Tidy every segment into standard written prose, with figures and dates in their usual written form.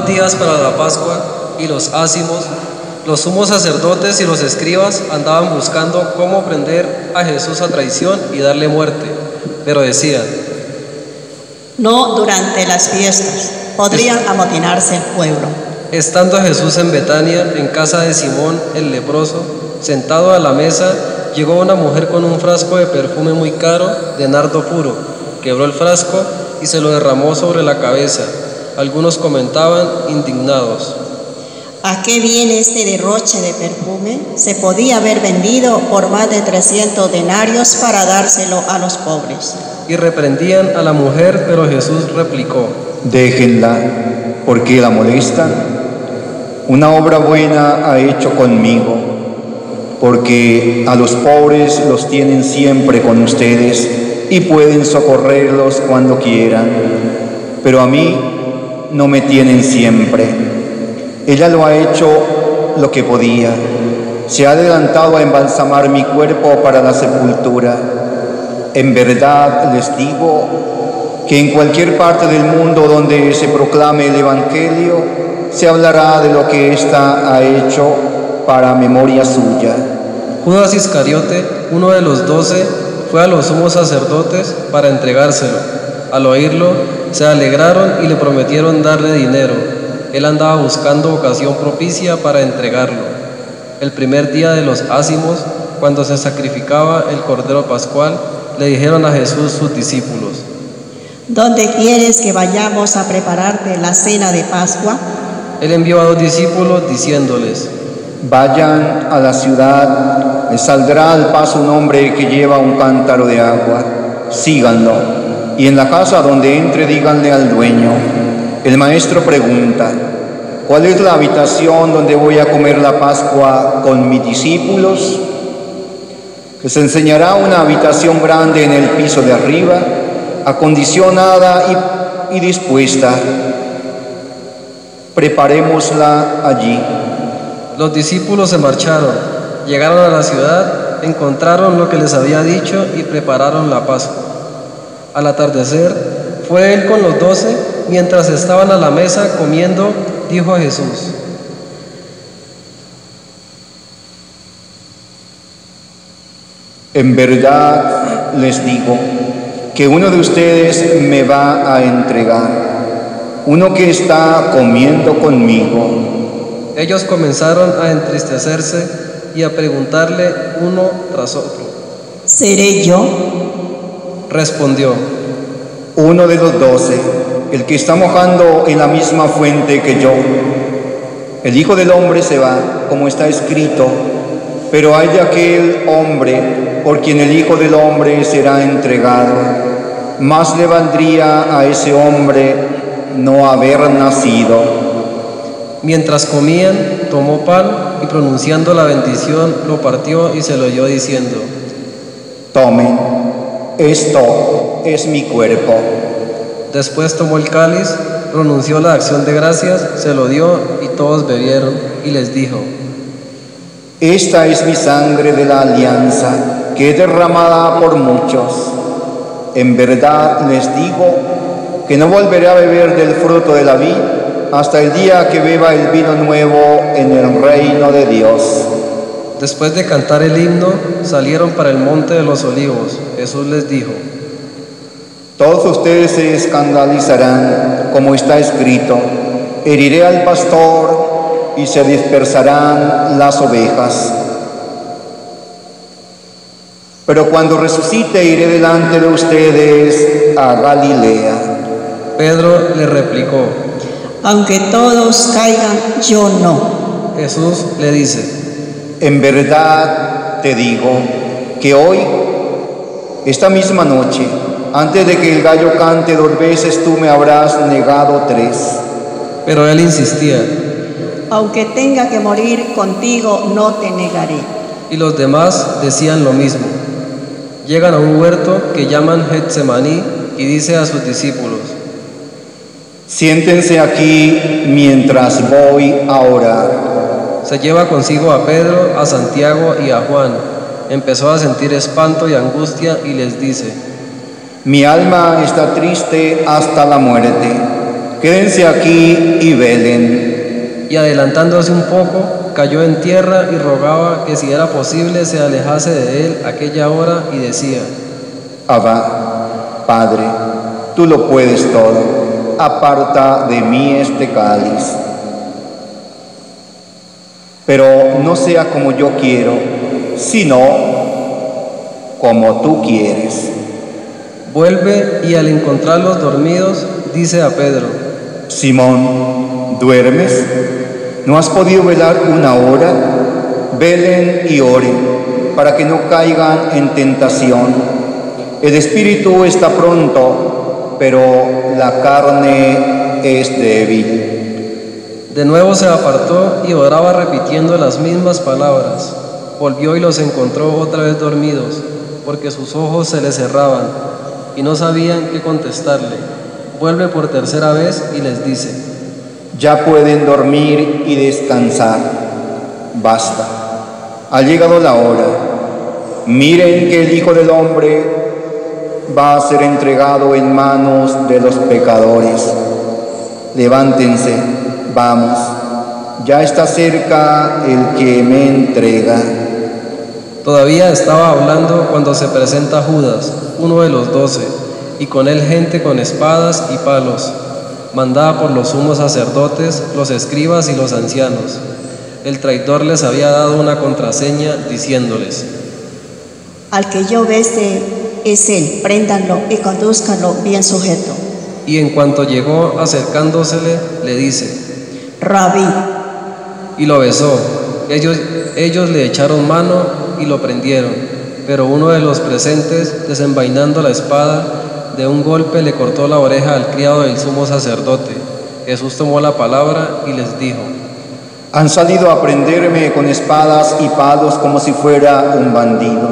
Faltaban días para la Pascua y los ácimos. Los sumos sacerdotes y los escribas andaban buscando cómo prender a Jesús a traición y darle muerte, pero decían: no durante las fiestas, podrían amotinarse el pueblo. Estando Jesús en Betania, en casa de Simón el leproso, sentado a la mesa, llegó una mujer con un frasco de perfume muy caro, de nardo puro. Quebró el frasco y se lo derramó sobre la cabeza. Algunos comentaban indignados: ¿a qué viene este derroche de perfume? Se podía haber vendido por más de 300 denarios para dárselo a los pobres. Y reprendían a la mujer, pero Jesús replicó: déjenla, porque la molestan. Una obra buena ha hecho conmigo, porque a los pobres los tienen siempre con ustedes y pueden socorrerlos cuando quieran, pero a mí no me tienen siempre. Ella lo ha hecho lo que podía. Se ha adelantado a embalsamar mi cuerpo para la sepultura. En verdad les digo que en cualquier parte del mundo donde se proclame el Evangelio, se hablará de lo que ésta ha hecho para memoria suya. Judas Iscariote, uno de los 12, fue a los sumos sacerdotes para entregárselo. Al oírlo, se alegraron y le prometieron darle dinero. Él andaba buscando ocasión propicia para entregarlo. El primer día de los ácimos, cuando se sacrificaba el cordero pascual, le dijeron a Jesús sus discípulos: ¿dónde quieres que vayamos a prepararte la cena de Pascua? Él envió a 2 discípulos diciéndoles: vayan a la ciudad, les saldrá al paso un hombre que lleva un cántaro de agua, síganlo, y en la casa donde entre díganle al dueño: el maestro pregunta, ¿cuál es la habitación donde voy a comer la Pascua con mis discípulos? Les enseñará una habitación grande en el piso de arriba, acondicionada y dispuesta. Preparémosla allí. Los discípulos se marcharon, llegaron a la ciudad, encontraron lo que les había dicho y prepararon la Pascua. Al atardecer, fue él con los 12, mientras estaban a la mesa comiendo, dijo a Jesús: en verdad les digo que uno de ustedes me va a entregar, uno que está comiendo conmigo. Ellos comenzaron a entristecerse y a preguntarle uno tras otro: ¿seré yo? Respondió: uno de los 12, el que está mojando en la misma fuente que yo. El Hijo del Hombre se va, como está escrito, pero hay de aquel hombre por quien el Hijo del Hombre será entregado. Más le valdría a ese hombre no haber nacido. Mientras comían, tomó pan y pronunciando la bendición, lo partió y se lo dio diciendo: tomen, esto es mi cuerpo. Después tomó el cáliz, pronunció la acción de gracias, se lo dio y todos bebieron, y les dijo: esta es mi sangre de la alianza, que es derramada por muchos. En verdad les digo que no volveré a beber del fruto de la vid hasta el día que beba el vino nuevo en el reino de Dios. Después de cantar el himno, salieron para el monte de los olivos. Jesús les dijo: todos ustedes se escandalizarán, como está escrito: heriré al pastor y se dispersarán las ovejas. Pero cuando resucite iré delante de ustedes a Galilea. Pedro le replicó: aunque todos caigan, yo no. Jesús le dice: en verdad te digo que hoy, esta misma noche, antes de que el gallo cante 2 veces, tú me habrás negado 3. Pero él insistía: aunque tenga que morir contigo, no te negaré. Y los demás decían lo mismo. Llegan a un huerto que llaman Getsemaní y dice a sus discípulos: siéntense aquí mientras voy a orar. Se lleva consigo a Pedro, a Santiago y a Juan. Empezó a sentir espanto y angustia y les dice: mi alma está triste hasta la muerte. quédense aquí y velen. Y adelantándose un poco, cayó en tierra y rogaba que si era posible se alejase de él aquella hora y decía: Abba, Padre, tú lo puedes todo, aparta de mí este cáliz. Pero no sea como yo quiero, sino como tú quieres. Vuelve y al encontrarlos dormidos, dice a Pedro: Simón, ¿duermes? ¿No has podido velar una hora? Velen y oren, para que no caigan en tentación. El espíritu está pronto, pero la carne es débil. De nuevo se apartó y oraba repitiendo las mismas palabras. Volvió y los encontró otra vez dormidos, porque sus ojos se les cerraban y no sabían qué contestarle. Vuelve por tercera vez y les dice: Ya pueden dormir y descansar. Basta. Ha llegado la hora. Miren que el Hijo del Hombre va a ser entregado en manos de los pecadores. Levántense, vamos. Ya está cerca el que me entrega. Todavía estaba hablando cuando se presenta Judas, uno de los 12, y con él gente con espadas y palos, mandada por los sumos sacerdotes, los escribas y los ancianos. El traidor les había dado una contraseña diciéndoles: Al que yo bese es él, préndanlo y condúzcanlo bien sujeto. Y en cuanto llegó, acercándosele, le dice: Rabí. Y lo besó. Ellos le echaron mano y lo prendieron, pero uno de los presentes, desenvainando la espada, de un golpe le cortó la oreja al criado del sumo sacerdote. Jesús tomó la palabra y les dijo: Han salido a prenderme con espadas y palos como si fuera un bandido.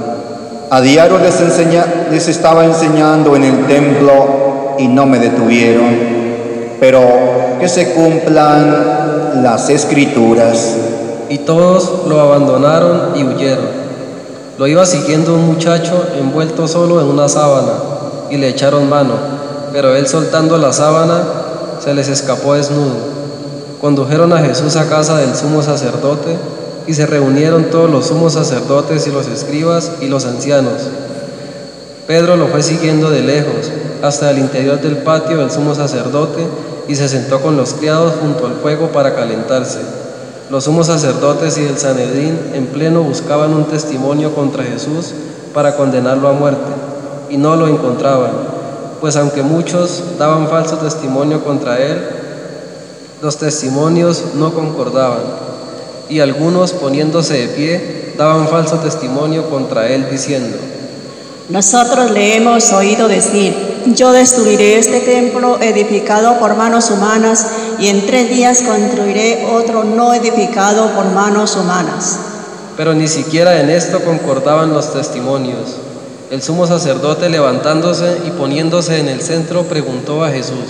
A diario les estaba enseñando en el templo y no me detuvieron, pero que se cumplan las Escrituras. Y todos lo abandonaron y huyeron. Lo iba siguiendo un muchacho envuelto solo en una sábana, y le echaron mano, pero él, soltando la sábana, se les escapó desnudo. Condujeron a Jesús a casa del sumo sacerdote, y se reunieron todos los sumos sacerdotes y los escribas y los ancianos. Pedro lo fue siguiendo de lejos hasta el interior del patio del sumo sacerdote y se sentó con los criados junto al fuego para calentarse. Los sumos sacerdotes y el Sanedrín en pleno buscaban un testimonio contra Jesús para condenarlo a muerte, y no lo encontraban, pues aunque muchos daban falso testimonio contra él, los testimonios no concordaban, y algunos, poniéndose de pie, daban falso testimonio contra él, diciendo: Nosotros le hemos oído decir: Yo destruiré este templo edificado por manos humanas, y en 3 días construiré otro no edificado por manos humanas. Pero ni siquiera en esto concordaban los testimonios. El sumo sacerdote, levantándose y poniéndose en el centro, preguntó a Jesús: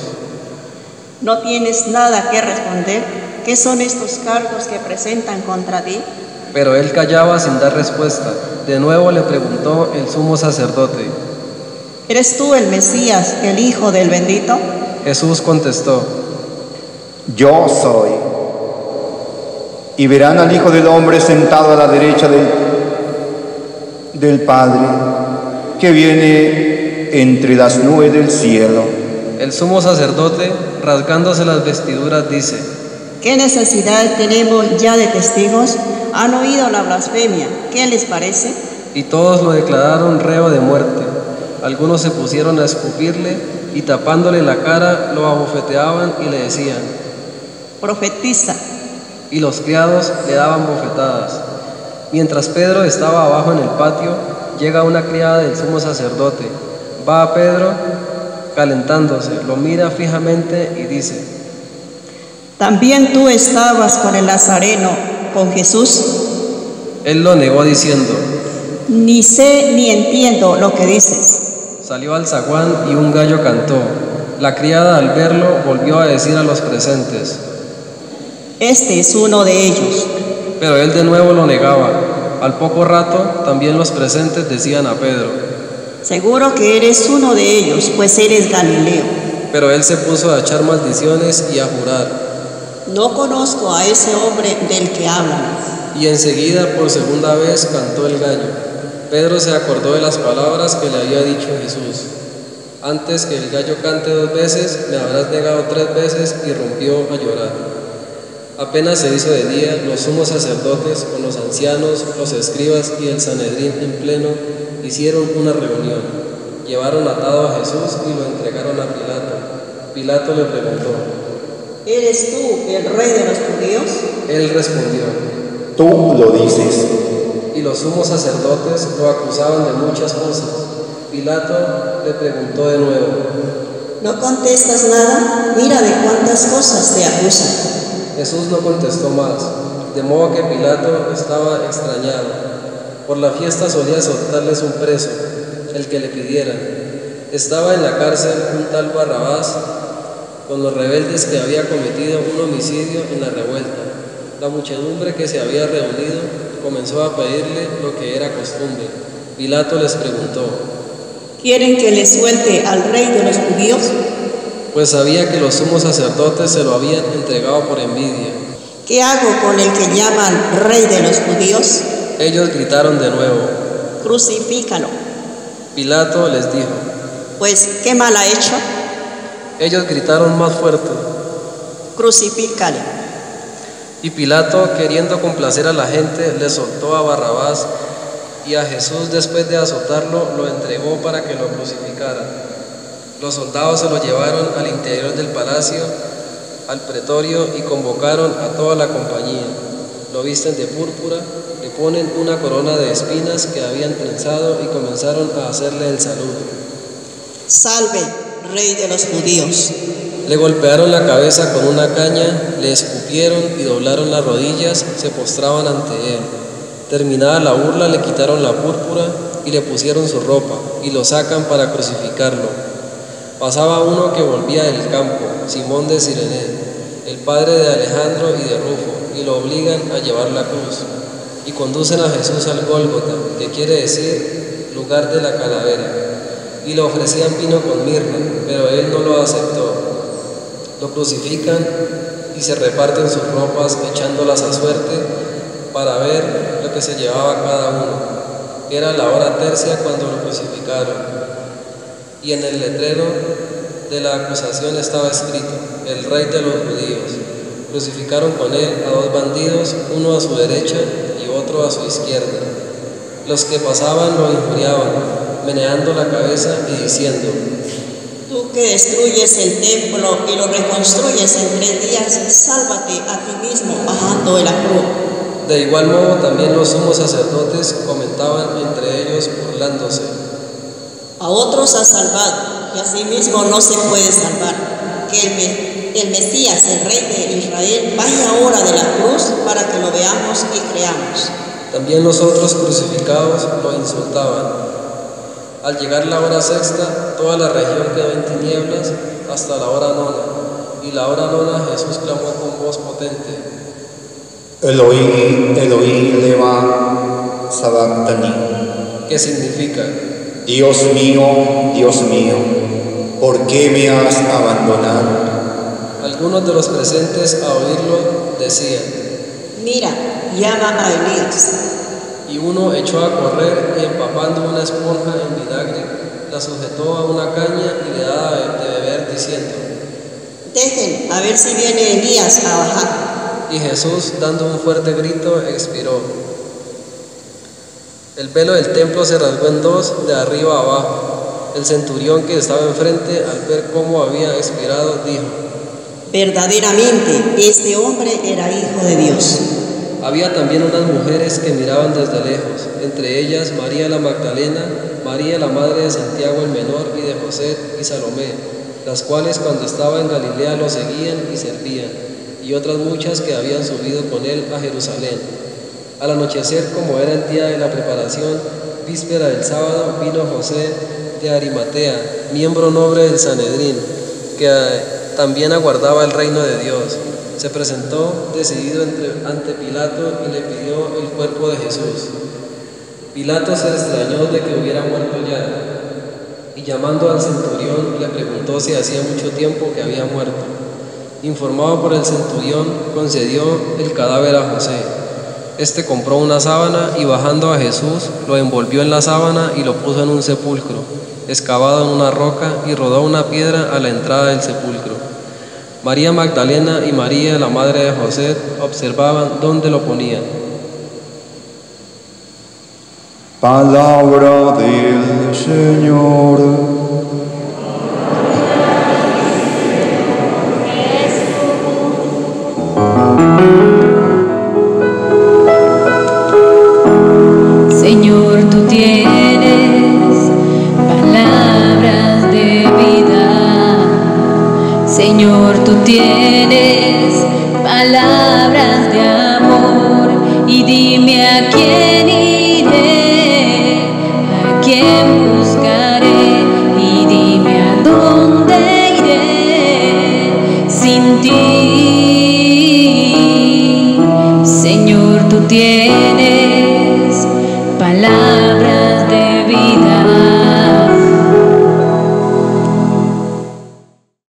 ¿No tienes nada que responder? ¿Qué son estos cargos que presentan contra ti? Pero él callaba sin dar respuesta. De nuevo le preguntó el sumo sacerdote: ¿Eres tú el Mesías, el Hijo del Bendito? Jesús contestó: Yo soy. Y verán al Hijo del Hombre sentado a la derecha del Padre, que viene entre las nubes del cielo. El sumo sacerdote, rasgándose las vestiduras, dice: ¿Qué necesidad tenemos ya de testigos? ¿Han oído la blasfemia? ¿Qué les parece? Y todos lo declararon reo de muerte. Algunos se pusieron a escupirle y, tapándole la cara, lo abofeteaban y le decían: Profetiza. Y los criados le daban bofetadas. Mientras Pedro estaba abajo en el patio, llega una criada del sumo sacerdote. Va a Pedro calentándose, lo mira fijamente y dice: ¿También tú estabas con el Nazareno, con Jesús? Él lo negó diciendo: Ni sé ni entiendo lo que dices. Salió al zaguán y un gallo cantó. La criada, al verlo, volvió a decir a los presentes: Este es uno de ellos. Pero él de nuevo lo negaba. Al poco rato, también los presentes decían a Pedro: Seguro que eres uno de ellos, pues eres Galileo. Pero él se puso a echar maldiciones y a jurar. No conozco a ese hombre del que hablan. Y enseguida por segunda vez cantó el gallo. Pedro se acordó de las palabras que le había dicho Jesús: antes que el gallo cante 2 veces, me habrás negado 3 veces, y rompió a llorar. Apenas se hizo de día, los sumos sacerdotes con los ancianos, los escribas y el Sanedrín en pleno hicieron una reunión. Llevaron atado a Jesús y lo entregaron a Pilato. Pilato le preguntó: ¿Eres tú el rey de los judíos? Él respondió: Tú lo dices. Y los sumos sacerdotes lo acusaban de muchas cosas. Pilato le preguntó de nuevo: ¿No contestas nada? Mira de cuántas cosas te acusan. Jesús no contestó más, de modo que Pilato estaba extrañado. Por la fiesta solía soltarles un preso, el que le pidieran. Estaba en la cárcel un tal Barrabás, con los rebeldes que había cometido un homicidio en la revuelta. La muchedumbre que se había reunido comenzó a pedirle lo que era costumbre. Pilato les preguntó: ¿Quieren que le suelte al rey de los judíos? Pues sabía que los sumos sacerdotes se lo habían entregado por envidia. ¿Qué hago con el que llaman rey de los judíos? Ellos gritaron de nuevo. Crucifícalo. Pilato les dijo: Pues, ¿qué mal ha hecho? Ellos gritaron más fuerte. Crucifícale. Y Pilato, queriendo complacer a la gente, le soltó a Barrabás, y a Jesús, después de azotarlo, lo entregó para que lo crucificaran. Los soldados se lo llevaron al interior del palacio, al pretorio, y convocaron a toda la compañía. Lo visten de púrpura, le ponen una corona de espinas que habían trenzado y comenzaron a hacerle el saludo. Salve, rey de los judíos. Le golpearon la cabeza con una caña, le escupieron y doblaron las rodillas, se postraban ante él. Terminada la burla, le quitaron la púrpura y le pusieron su ropa, y lo sacan para crucificarlo. Pasaba uno que volvía del campo, Simón de Cirene, el padre de Alejandro y de Rufo, y lo obligan a llevar la cruz. Y conducen a Jesús al Gólgota, que quiere decir lugar de la calavera. Y le ofrecían vino con mirra, pero él no lo aceptó. Lo crucifican y se reparten sus ropas, echándolas a suerte para ver lo que se llevaba cada uno. Era la hora tercia cuando lo crucificaron. Y en el letrero de la acusación estaba escrito: el rey de los judíos. Crucificaron con él a 2 bandidos, uno a su derecha y otro a su izquierda. Los que pasaban lo injuriaban, meneando la cabeza y diciendo: Tú que destruyes el templo y lo reconstruyes en 3 días, sálvate a ti mismo bajando de la cruz. De igual modo también los sumos sacerdotes comentaban entre ellos burlándose: A otros has salvado, y a sí mismo no se puede salvar. Que el Mesías, el rey de Israel, vaya ahora de la cruz para que lo veamos y creamos. También los otros crucificados lo insultaban. Al llegar la hora sexta, toda la región quedó en tinieblas hasta la hora nona. Y la hora nona Jesús clamó con voz potente: Eloí, Eloí, lema sabactani. ¿Qué significa? Dios mío, ¿por qué me has abandonado? Algunos de los presentes a oírlo decían: Mira, llama a Elías. Y uno echó a correr y, empapando una esponja en vinagre, la sujetó a una caña y le daba de beber, diciendo: Dejen a ver si viene Elías a bajar. Y Jesús, dando un fuerte grito, expiró. El velo del templo se rasgó en 2 de arriba a abajo. El centurión que estaba enfrente, al ver cómo había expirado, dijo: Verdaderamente, este hombre era hijo de Dios. Había también unas mujeres que miraban desde lejos, entre ellas María la Magdalena, María la madre de Santiago el menor y de José y Salomé, las cuales cuando estaba en Galilea lo seguían y servían, y otras muchas que habían subido con él a Jerusalén. Al anochecer, como era el día de la preparación, víspera del sábado, vino José de Arimatea, miembro noble del Sanedrín, que también aguardaba el reino de Dios. Se presentó decidido ante Pilato y le pidió el cuerpo de Jesús. Pilato se extrañó de que hubiera muerto ya, y y llamando al centurión le preguntó si hacía mucho tiempo que había muerto. Informado por el centurión, concedió el cadáver a José. Este compró una sábana y bajando a Jesús, lo envolvió en la sábana y lo puso en un sepulcro, excavado en una roca, y rodó una piedra a la entrada del sepulcro. María Magdalena y María, la madre de José, observaban dónde lo ponían. Palabra del Señor. Señor, tú tienes palabras de vida. Señor, tú tienes palabras de amor. Y dime a quién iré, a quién buscaré. Y dime a dónde iré sin ti. Señor, tú tienes